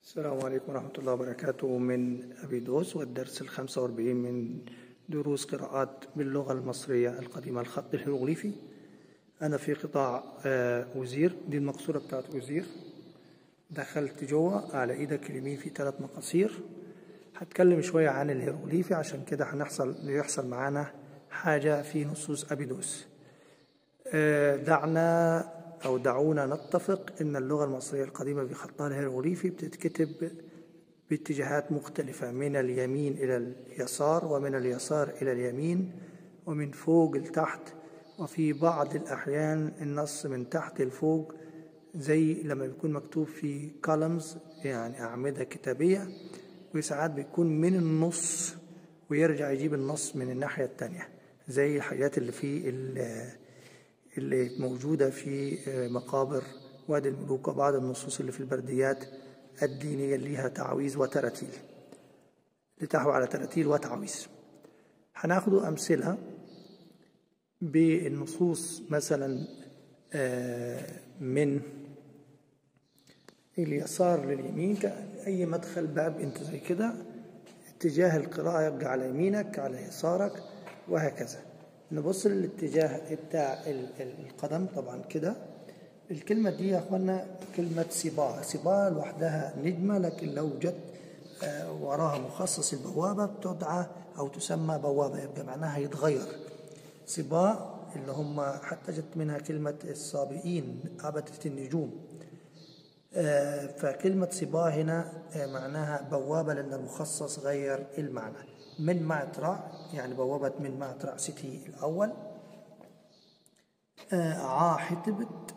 السلام عليكم ورحمة الله وبركاته من أبيدوس، والدرس 45 من دروس قراءات باللغة المصرية القديمة الخط الهيروغليفي. أنا في قطاع وزير، دي المقصورة بتاعت وزير. دخلت جوه على إيدك اليمين في 3 مقاصير. هتكلم شوية عن الهيروغليفي، عشان كده يحصل معانا حاجة في نصوص أبيدوس. دعونا نتفق إن اللغة المصرية القديمة بخطها الهيروغليفي بتتكتب باتجاهات مختلفة، من اليمين إلى اليسار، ومن اليسار إلى اليمين، ومن فوق لتحت، وفي بعض الأحيان النص من تحت لفوق، زي لما بيكون مكتوب في كولمز يعني أعمدة كتابية، وساعات بيكون من النص ويرجع يجيب النص من الناحية التانية، زي الحاجات اللي موجودة في مقابر وادي الملوك وبعض النصوص اللي في البرديات الدينية اللي ليها تعويذ وتراتيل، لتحوي على تراتيل وتعويذ. هناخد أمثلة بالنصوص، مثلا من اليسار لليمين، أي مدخل باب أنت زي كده، اتجاه القراءة يبقى على يمينك على يسارك وهكذا. نبص للاتجاه بتاع القدم طبعا كده. الكلمة دي يا أخوانا كلمة صباع. صباع لوحدها نجمة، لكن لو جت وراها مخصص البوابة بتدعى أو تسمى بوابة، يبقى معناها يتغير. صباع اللي هم حتى جت منها كلمة الصابئين، عبدة النجوم. فكلمة صباع هنا معناها بوابة، لأن المخصص غير المعنى. من معترع يعني بوابة من معترع سيتي الأول. حتبت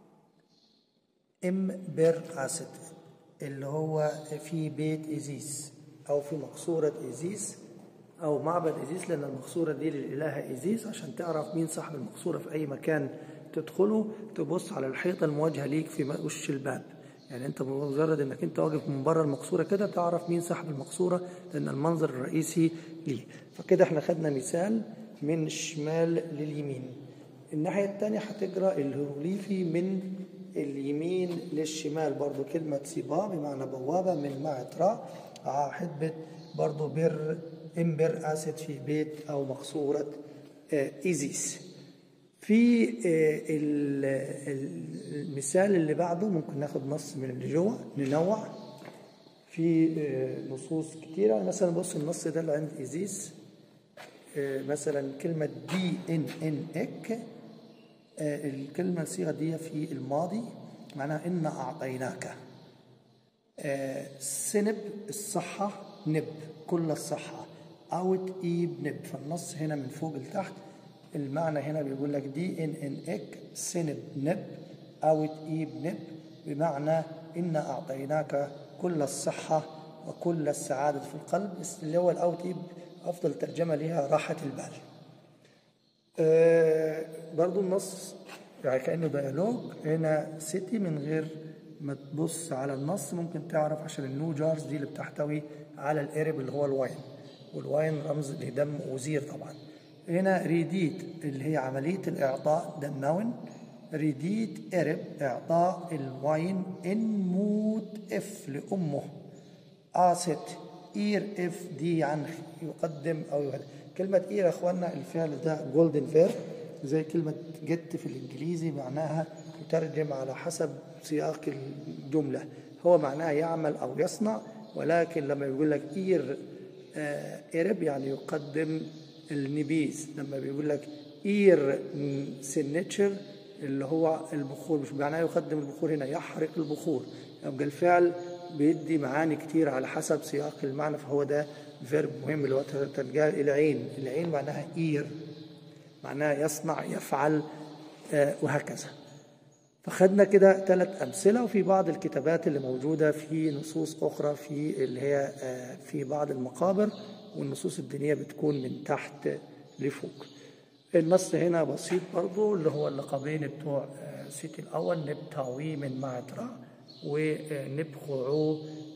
بر أسد اللي هو في بيت إيزيس أو في مقصورة إيزيس أو معبد إيزيس، لأن المقصورة دي للإله إيزيس. عشان تعرف مين صاحب المقصورة في أي مكان تدخله تبص على الحيطة المواجهة ليك في وش الباب، يعني انت بمجرد انك انت واقف من بره المقصوره كده تعرف مين صاحب المقصوره، لان المنظر الرئيسي ليه. فكده احنا خدنا مثال من الشمال لليمين. الناحيه الثانيه هتقرا الهيروغليفي من اليمين للشمال، برضو كلمه صبا بمعنى بوابه، من معترا حدبت برضو امبر اسد في بيت او مقصوره ايزيس. في المثال اللي بعده ممكن ناخد نص من اللي جوه ننوع في نصوص كتيرة. مثلا بص النص ده اللي عند إيزيس، مثلا كلمة دي ان اك، الكلمة الصيغة دي في الماضي معناها إن أعطيناك. سنب الصحة، نب كل الصحة، اوت ايب نب. فالنص هنا من فوق لتحت، المعنى هنا بيقول لك دي ان اك سنب نب اوت ايب نب، بمعنى إن أعطيناك كل الصحة وكل السعادة في القلب، اللي هو الاوت ايب أفضل ترجمة لها راحة البال. برضو النص يعني كأنه ديالوج. هنا سيتي من غير ما تبص على النص ممكن تعرف، عشان النو جارز دي اللي بتحتوي على القرب اللي هو الواين، والواين رمز لدم وزير طبعا. هنا ريديت اللي هي عملية الإعطاء، ده النون. ريديت قرب إعطاء الواين. إن موت إف لأمه. آست إير إف دي عن يقدم أو يهدى. كلمة إير يا أخوانا الفعل ده جولدن فير، زي كلمة جت في الإنجليزي معناها تترجم على حسب سياق الجملة، هو معناها يعمل أو يصنع، ولكن لما يقول لك إير إيرب يعني يقدم النبيذ. لما بيقول لك إير سينتشر اللي هو البخور، مش معناه يقدم البخور، هنا يحرق البخور. يبقى الفعل بيدي معاني كتير على حسب سياق المعنى، فهو ده فيرب مهم اللي هو ترجع العين. العين معناها إير، معناها يصنع يفعل وهكذا. فخدنا كده 3 أمثلة، وفي بعض الكتابات اللي موجودة في نصوص أخرى في اللي هي في بعض المقابر، والنصوص الدينية بتكون من تحت لفوق. النص هنا بسيط برضو، اللي هو اللقبين بتوع سيتي الأول، نبتاوي من معترع، ونبخعو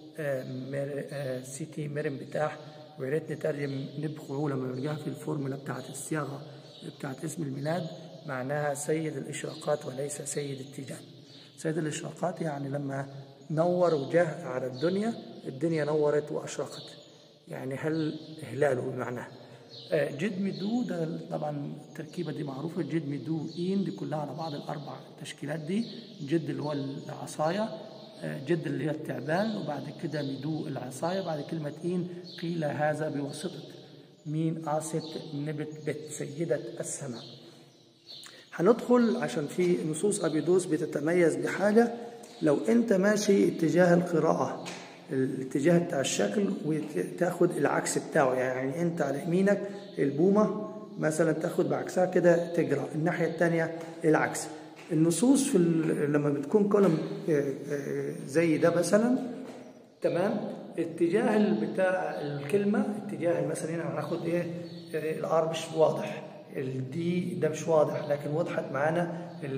سيتي مرم بتاع. وياريت نترجم نبخعو لما نرجع في الفورمولا بتاعت الصياغة بتاعت اسم الميلاد، معناها سيد الإشراقات وليس سيد التيجان. سيد الإشراقات يعني لما نور وجه على الدنيا نورت وأشرقت، يعني هلاله بمعناه. جد مدو ده طبعا التركيبة دي معروفة، جد مدو إين دي كلها على بعض الأربع تشكيلات دي. جد اللي هو العصاية، جد اللي هي التعبان، وبعد كده مدو العصاية، بعد كلمة إين قيل هذا بواسطة مين آست نبت بت سيدة السماء. هندخل عشان في نصوص أبيدوس بتتميز بحاجة. لو أنت ماشي اتجاه القراءة الاتجاه بتاع الشكل وتاخد العكس بتاعه، يعني أنت على يمينك البومة مثلا تاخد بعكسها كده تجرى الناحية التانية العكس. النصوص لما بتكون كولم زي ده مثلا، تمام، اتجاه بتاع الكلمة اتجاه مثلا هنا هناخد الار مش واضح، الدي ده مش واضح، لكن وضحت معانا اللي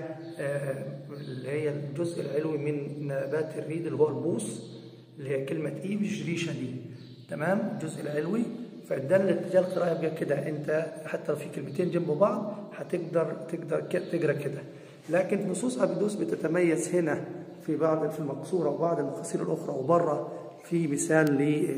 هي الجزء العلوي من نبات الريد اللي هو البوص، اللي هي كلمة مش ريشة دي، تمام، الجزء العلوي. فده اتجاه القراءة يبقى كده، انت حتى لو في كلمتين جنب بعض هتقدر تقرا كده. لكن نصوص أبيدوس بتتميز هنا في المقصورة وبعض المقاصير الأخرى وبره. في مثال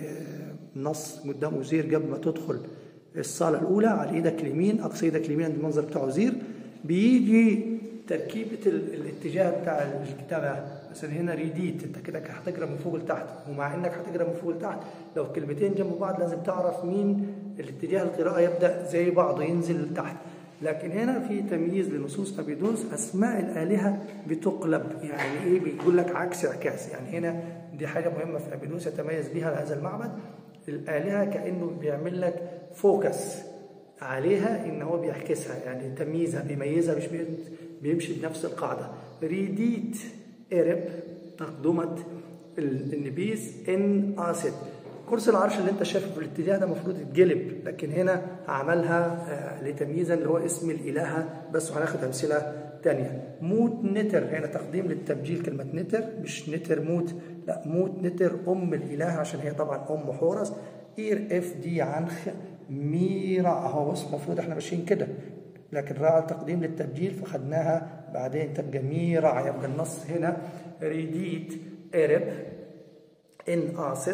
لنص قدام وزير قبل ما تدخل الصالة الأولى، على إيدك اليمين، أقصى إيدك اليمين عند المنظر بتاع وزير، بيجي تركيبة الاتجاه بتاع الكتابة. مثلا هنا ريديت، أنت كده هتقرا من فوق لتحت، ومع إنك هتقرا من فوق لتحت لو كلمتين جنب بعض لازم تعرف مين الاتجاه القراءة يبدأ زي بعضه ينزل لتحت. لكن هنا في تمييز لنصوص أبيدوس، أسماء الآلهة بتقلب، يعني إيه؟ بيقول لك عكس اعكاس. يعني هنا دي حاجة مهمة في أبيدوس يتميز بها هذا المعبد. الآلهة كأنه بيعمل لك فوكس عليها، إن هو بيعكسها، يعني تمييزها بيميزها، مش بيمشي بنفس القاعدة. ريديت إرب تقدمة النبيس إن آسد. كرسي العرش اللي انت شايفه في الاتجاه ده المفروض يتجلب، لكن هنا عملها لتمييزا اللي هو اسم الإلهة بس، وهناخد أمثلة تانية. موت نتر، هنا تقديم للتبجيل، كلمة نتر مش نتر موت، لا موت نتر أم الإلهة عشان هي طبعا أم حورس. إير إف دي عنخ ميرا، أهو بص المفروض احنا ماشيين كده، لكن راعى تقديم للتبجيل فخدناها بعدين تبقى ميرا. يبقى النص هنا ريديت إرب إن آست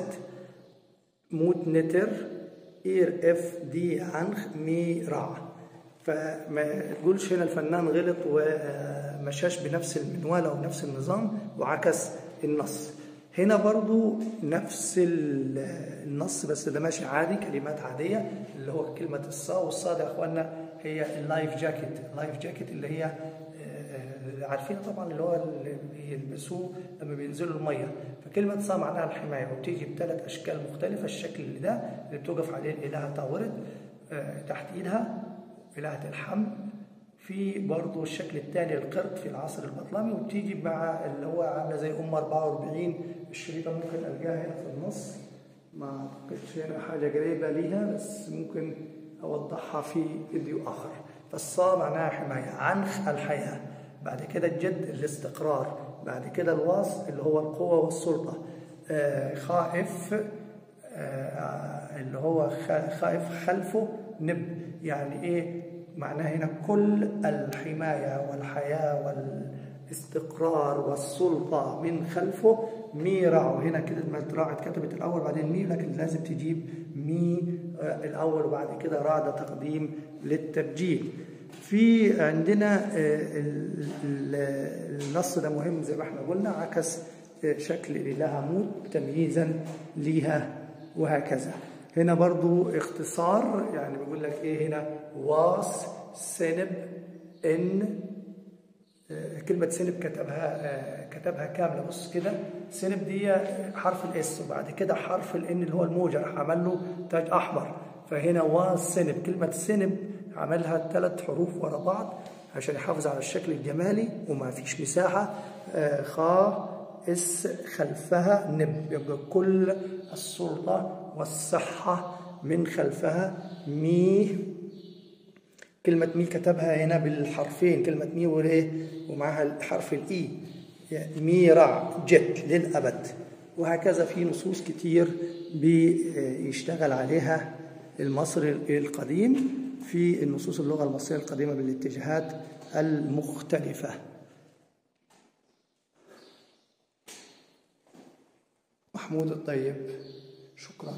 موت نتر إير إف دي عنخ ميرا. فما تقولش هنا الفنان غلط ومشاش بنفس المنوال أو نفس النظام وعكس النص. هنا برضو نفس النص بس ده ماشي عادي، كلمات عادية، اللي هو كلمة الصا، والصا يا أخوانا هي اللايف جاكيت. اللايف جاكيت اللي هي عارفين طبعا اللي هو اللي بيلبسوه لما بينزلوا الميه. فكلمه صا معناها الحمايه، وبتيجي بثلاث اشكال مختلفه. الشكل اللي ده اللي بتوقف عليه الالهه تاورد تحت ايدها، الهه الحمل. في برضه الشكل الثاني القرد في العصر البطلمي، وبتيجي مع اللي هو عامله زي 44. الشريطه ممكن القاها هنا في النص، ما اعتقدش هنا حاجه قريبه ليها بس ممكن اوضحها في فيديو اخر. فالصا معناها حمايه، عنخ الحياه، بعد كده الجد الاستقرار، بعد كده الواص اللي هو القوة والسلطة، خائف اللي هو خائف خلفه نب، يعني ايه معناه هنا؟ كل الحماية والحياة والاستقرار والسلطة من خلفه. ميرع، وهنا كلمة راع اتكتبت الأول بعدين مي، لكن لازم تجيب مي الأول وبعد كده راع، ده تقديم للتبجيل. في عندنا النص ده مهم زي ما احنا قلنا، عكس شكل الإلهة موت تمييزا ليها وهكذا. هنا برضو اختصار، يعني بيقول لك ايه هنا؟ واس سنب ان، كلمة سنب كتبها كاملة، بص كده، سنب دي حرف الاس وبعد كده حرف الان اللي هو الموجة، راح عمل له تاج احمر. فهنا واس سنب، كلمة سنب عملها 3 حروف ورا بعض عشان يحافظ على الشكل الجمالي وما فيش مساحة. خا اس خلفها نب، يبقى كل السلطة والصحة من خلفها. مي، كلمة مي كتبها هنا بالحرفين، كلمة مي وايه ومعها حرف الاي، يعني ميرع جت للأبد. وهكذا في نصوص كتير بيشتغل عليها المصري القديم في النصوص اللغة المصرية القديمة بالاتجاهات المختلفة. محمود الطيب. شكرا.